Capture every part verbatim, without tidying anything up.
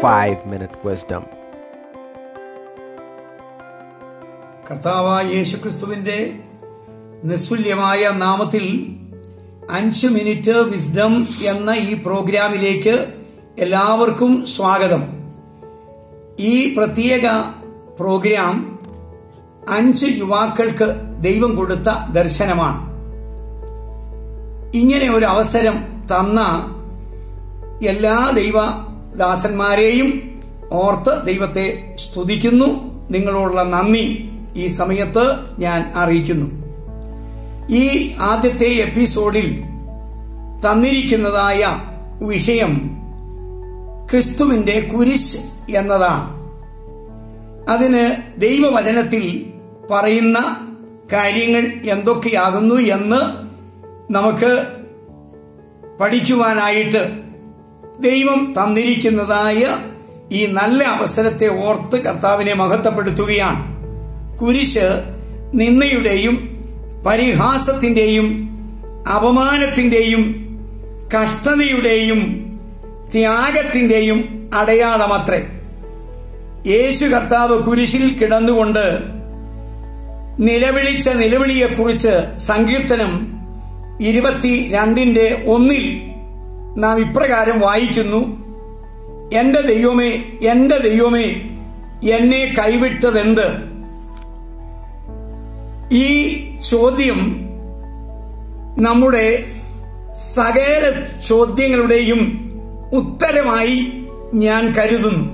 five minute wisdom. കർത്താവായ യേശുക്രിസ്തുവിന്റെ നിസ്തുല്യമായ നാമത്തിൽ അഞ്ച് മിനിറ്റ് വിസ്ഡം എന്ന ഈ പ്രോഗ്രാമിലേക്ക് എല്ലാവർക്കും സ്വാഗതം. ഈ പ്രത്യേക പ്രോഗ്രാം അഞ്ച് യുവാക്കൾക്ക് ദൈവം കൊടുത്ത ദർശനമാണ്. ഇങ്ങനെ ഒരു അവസരം തന്ന എല്ലാ ദൈവദാസന്മാരെയും ഓർത്ത് ദൈവത്തെ സ്തുതിക്കുന്നു. നിങ്ങളോടുള്ള നന്ദി ഈ സമയത്ത് ഞാൻ അറിയിക്കുന്നു. ഈ ആദ്യത്തെ എപ്പിസോഡിൽ തന്നിരിക്കുന്നതായ വിഷയം ക്രിസ്തുവിന്റെ കുരിശ് എന്നതാണ്. അതിന് ദൈവവചനത്തിൽ പറയുന്ന കാര്യങ്ങൾ എന്തൊക്കെയാകുന്നു എന്ന് നമുക്ക് പഠിക്കുവാനായിട്ട് ദൈവം തന്നിരിക്കുന്നതായ ഈ നല്ല അവസരത്തെ ഓർത്ത് കർത്താവിനെ മഹത്വപ്പെടുത്തുകയാണ്. കുരിശ് നിന്ദയുടെയും പരിഹാസത്തിന്റെയും അപമാനത്തിന്റെയും കഷ്ടതയുടെയും ത്യാഗത്തിന്റെയും അടയാളമത്രേ. യേശു കർത്താവ് കുരിശിൽ കിടന്നുകൊണ്ട് നിലവിളിച്ച നിലവിളിയെക്കുറിച്ച് സങ്കീർത്തനം ഇരുപത്തിരണ്ടിന്റെ ഒന്നിൽ നാം ഇപ്രകാരം വായിക്കുന്നു: എന്റെ ദൈവമേ, എന്റെ ദൈവമേ, എന്നെ കൈവിട്ടതെന്ത്? ഈ ചോദ്യം നമ്മുടെ സകല ചോദ്യങ്ങളുടെയും ഉത്തരമായി ഞാൻ കരുതുന്നു.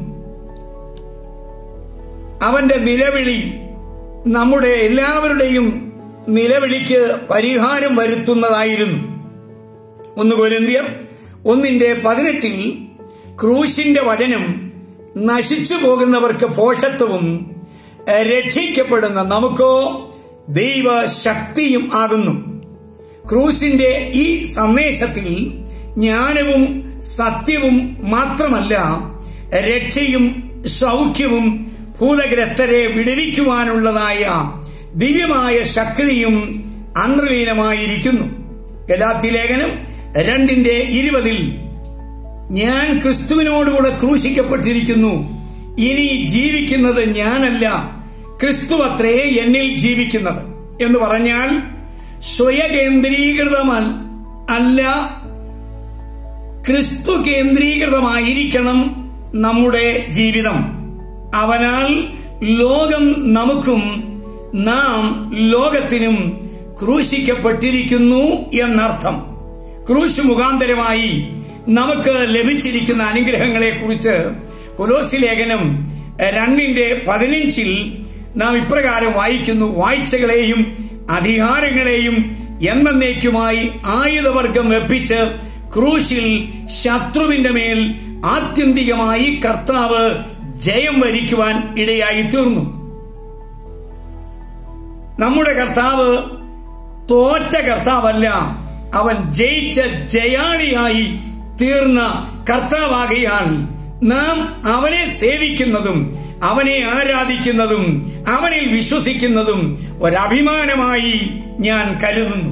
അവന്റെ നിലവിളി നമ്മുടെ എല്ലാവരുടെയും നിലവിളിക്ക് പരിഹാരം വരുത്തുന്നതായിരുന്നു. ഒന്ന് കൊരിന്ത്യർ ഒന്നിന്റെ പതിനെട്ടിൽ ക്രൂശിന്റെ വചനം നശിച്ചു പോകുന്നവർക്ക് ഭോഷത്വവും രക്ഷിക്കപ്പെടുന്ന നമുക്കോ ദൈവശക്തിയും ആകുന്നു. ക്രൂശിന്റെ ഈ സന്ദേശത്തിൽ ജ്ഞാനവും സത്യവും മാത്രമല്ല, രക്ഷയും സൗഖ്യവും ഭൂതഗ്രസ്തരെ വിടുവിക്കുവാനുള്ളതായ ദിവ്യമായ ശക്തിയും അന്തർലീനമായിരിക്കുന്നു. ഗലാത്യ ലേഖനം രണ്ടിന്റെ ഇരുപതിൽ ഞാൻ ക്രിസ്തുവിനോടുകൂടെ ക്രൂശിക്കപ്പെട്ടിരിക്കുന്നു, ഇനി ജീവിക്കുന്നത് ഞാനല്ല, ക്രിസ്തുവത്രേ എന്നിൽ ജീവിക്കുന്നത് എന്ന് പറഞ്ഞാൽ സ്വയകേന്ദ്രീകൃതമല്ല, അല്ല, ക്രിസ്തു കേന്ദ്രീകൃതമായിരിക്കണം നമ്മുടെ ജീവിതം. അവനാൽ ലോകം നമുക്കും നാം ലോകത്തിനും ക്രൂശിക്കപ്പെട്ടിരിക്കുന്നു എന്നർത്ഥം. ക്രൂശ് മുഖാന്തരമായി നമുക്ക് ലഭിച്ചിരിക്കുന്ന അനുഗ്രഹങ്ങളെ കുറിച്ച് കൊലോസ്യ ലേഖനം രണ്ടിന്റെ പതിനഞ്ചിൽ നാം ഇപ്രകാരം വായിക്കുന്നു: വാഴ്ചകളെയും അധികാരങ്ങളെയും എന്നേക്കുമായി ആയുധവർഗം വെപ്പിച്ച് ക്രൂശിൽ ശത്രുവിന്റെ മേൽ ആത്യന്തികമായി കർത്താവ് ജയം വരിക്കുവാൻ ഇടയായി തീർന്നു. നമ്മുടെ കർത്താവ് തോറ്റ കർത്താവല്ല, അവൻ ജയിച്ച ജയാളിയായി തീർന്ന കർത്താവാകയാൽ നാം അവനെ സേവിക്കുന്നതും അവനെ ആരാധിക്കുന്നതും അവനിൽ വിശ്വസിക്കുന്നതും ഒരഭിമാനമായി ഞാൻ കരുതുന്നു.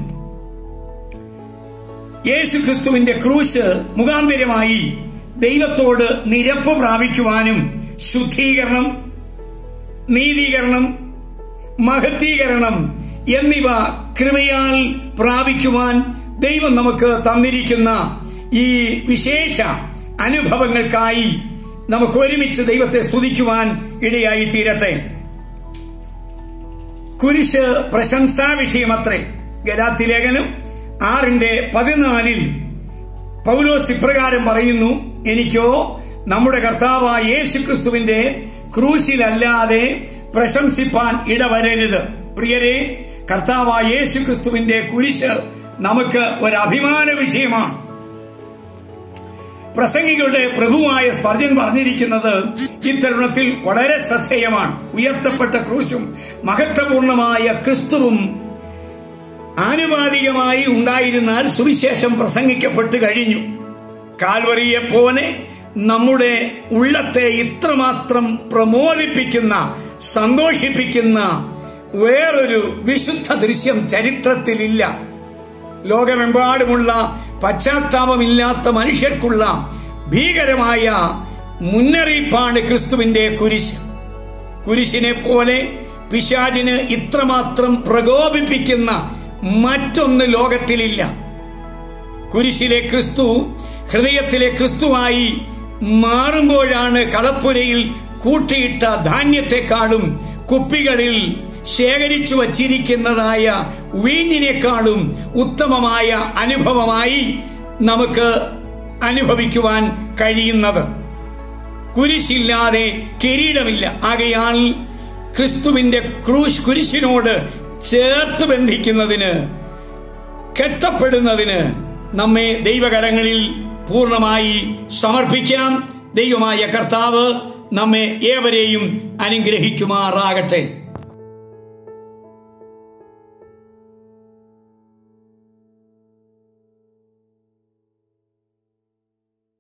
യേശുക്രിസ്തുവിന്റെ ക്രൂശ് മുഖാന്തരമായി ദൈവത്തോട് നിരപ്പ് പ്രാപിക്കുവാനും ശുദ്ധീകരണം, നീതീകരണം, മഹത്വീകരണം എന്നിവ കൃപയാൽ പ്രാപിക്കുവാൻ ദൈവം നമുക്ക് തന്നിരിക്കുന്ന ഈ വിശേഷ അനുഭവങ്ങൾക്കായി നമുക്ക് ഒരുമിച്ച് ദൈവത്തെ സ്തുതിക്കുവാൻ ഇടയായി തീരട്ടെ. കുരിശ് പ്രശംസാ വിഷയമത്രേ. ഗലാത്യ ലേഖനം ആറിന്റെ പതിനാലിൽ പൗലോസ് ഇപ്രകാരം പറയുന്നു: എനിക്കോ നമ്മുടെ കർത്താവായ യേശുക്രിസ്തുവിന്റെ ക്രൂശിലല്ലാതെ പ്രശംസിപ്പാൻ ഇടവരരുത്. പ്രിയരെ, കർത്താവായ യേശുക്രിസ്തുവിന്റെ കുരിശ് നമുക്ക് ഒരു അഭിമാന വിഷയമാണ്. പ്രസംഗികളുടെ പ്രഭുവായ സ്പർജൻ പറഞ്ഞിരിക്കുന്നത് ഇത്തരുണത്തിൽ വളരെ ശ്രദ്ധേയമാണ്. ഉയർത്തപ്പെട്ട ക്രൂശും മഹത്വപൂർണമായ ക്രിസ്തുവും ആനുപാതികമായി ഉണ്ടായിരുന്നാൽ സുവിശേഷം പ്രസംഗിക്കപ്പെട്ടു കഴിഞ്ഞു. കാൽവറിയെ പോലെ നമ്മുടെ ഉള്ളത്തെ ഇത്രമാത്രം പ്രമോദിപ്പിക്കുന്ന, സന്തോഷിപ്പിക്കുന്ന വേറൊരു വിശുദ്ധ ദൃശ്യം ചരിത്രത്തിലില്ല. ലോകമെമ്പാടുമുള്ള പശ്ചാത്താപമില്ലാത്ത മനുഷ്യർക്കുള്ള ഭീകരമായ മുന്നറിയിപ്പാണ് ക്രിസ്തുവിന്റെ കുരിശ്. കുരിശിനെ പോലെ പിശാചിന് ഇത്രമാത്രം പ്രകോപിപ്പിക്കുന്ന മറ്റൊന്ന് ലോകത്തിലില്ല. കുരിശിലെ ക്രിസ്തു ഹൃദയത്തിലെ ക്രിസ്തുവായി മാറുമ്പോഴാണ് കളപ്പുരയിൽ കൂട്ടിയിട്ട ധാന്യത്തെക്കാളും കുപ്പികളിൽ ശേഖരിച്ചു വച്ചിരിക്കുന്നതായ വീഞ്ഞിനേക്കാളും ഉത്തമമായ അനുഭവമായി നമുക്ക് അനുഭവിക്കുവാൻ കഴിയുന്നത്. കുരിശില്ലാതെ കിരീടമില്ല. ആകയാൽ ക്രിസ്തുവിന്റെ ക്രൂശ് കുരിശിനോട് ചേർത്ത് ബന്ധിക്കുന്നതിന്, കെട്ടപ്പെടുന്നതിന് നമ്മെ ദൈവകരങ്ങളിൽ പൂർണ്ണമായി സമർപ്പിക്കാം. ദൈവമായ കർത്താവ് നമ്മെ ഏവരെയും അനുഗ്രഹിക്കുമാറാകട്ടെ.